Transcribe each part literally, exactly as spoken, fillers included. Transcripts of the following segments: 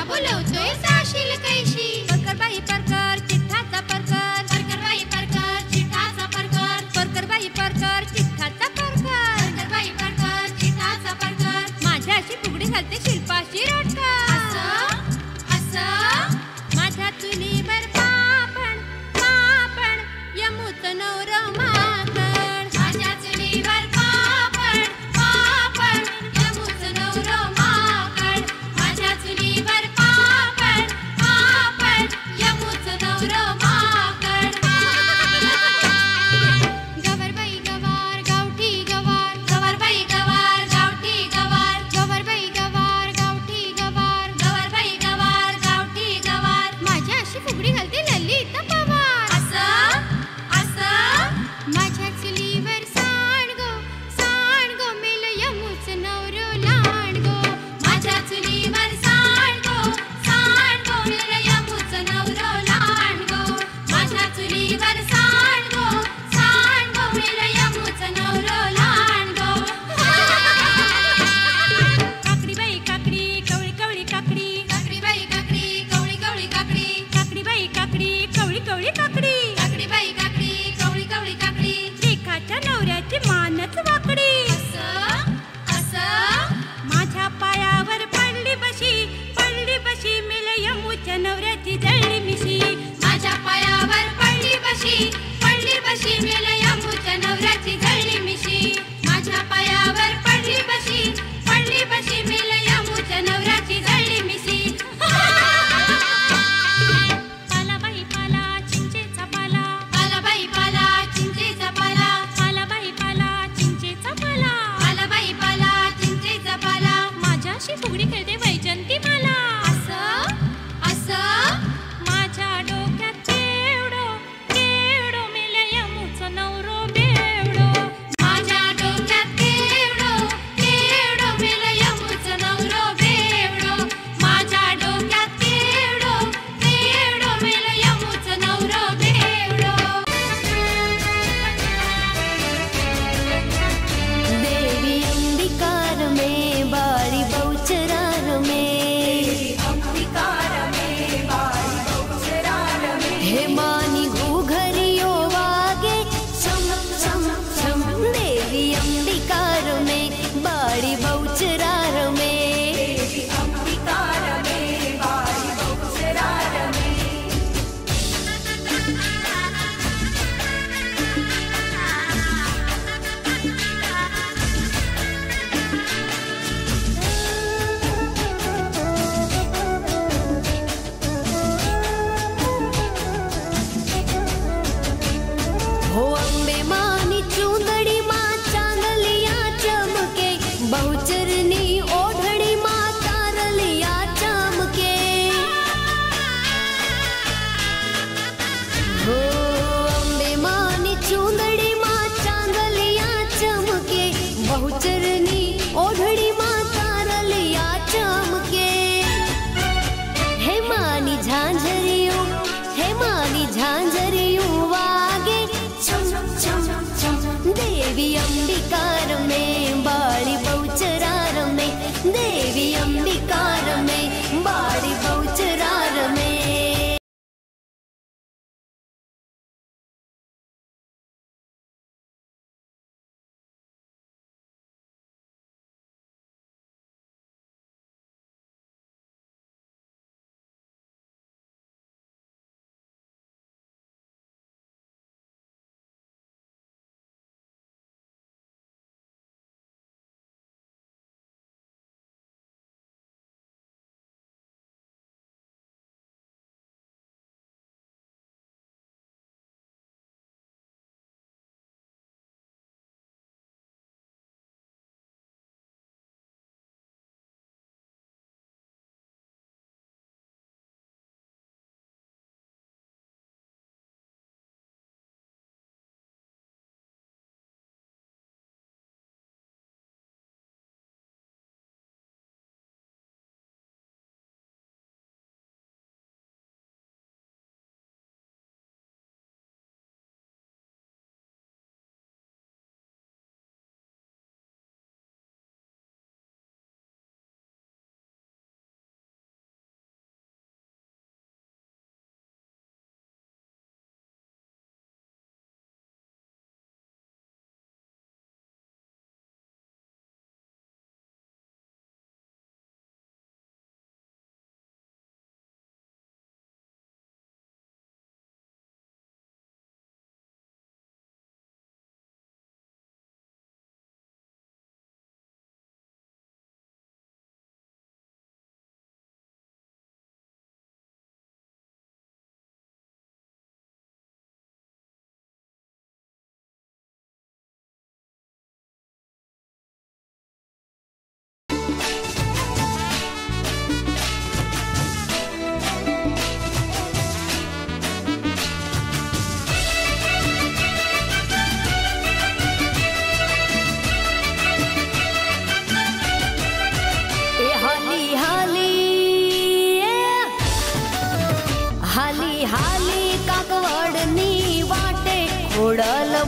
बोलवतोय जाशील कैशी. परकरबाई परकर चिठ्ठाचा परकर. परकरबाई परकर चिठाचा परकर. परकरबाई परकर चिठ्ठाचा परकर. परकरबाई परकर चिठाचा परकर. माझ्याशी फुगडी घालते शिल्पाशी रटकर. असं असं माझ्या चुलीवर पापण पापण यमूच नवर माकड. माझ्या चुलीवर पापड पापड यमूच नवरं माकड. माझ्या चुलीवर पापड पापड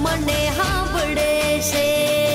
મને સાંભળે છે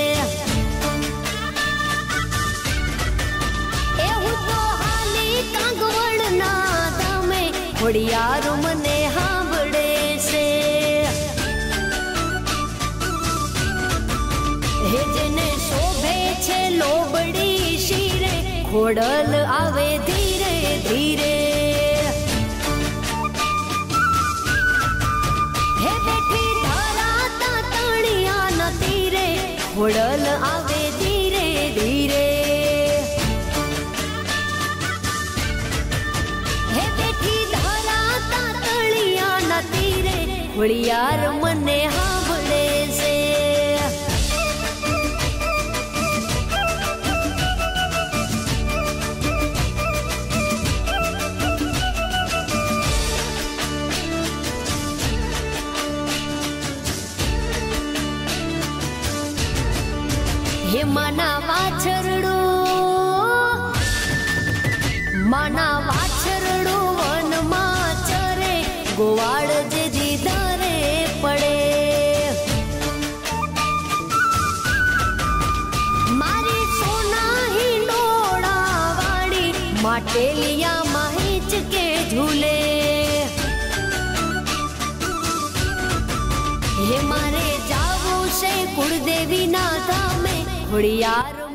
એવું તો હાલી કાંગવડના તમે ખોડિયાર મને સાંભળે છે હે જેને શોભે છે લોબડી શિરે ખોડલ આવે ધીરે ધીરે હે બેઠી ધરાતા તણિયાના તીરે ખોડલ આવે ધીરે ધીરે હે બેઠી ધરાતા તણિયાના તીરે ખોડિયાર મને સાંભળે છે હે માના વાછરડો માના વાછરડો વનમાં ચરે ગોવાળ જે દીધારે પડે મારી સોના હિંડોળા વાળી માટેલિયામાં હિંચકે ઝૂલે હે મારે જાવું છે કુળદેવીના ધામે ખોડિયાર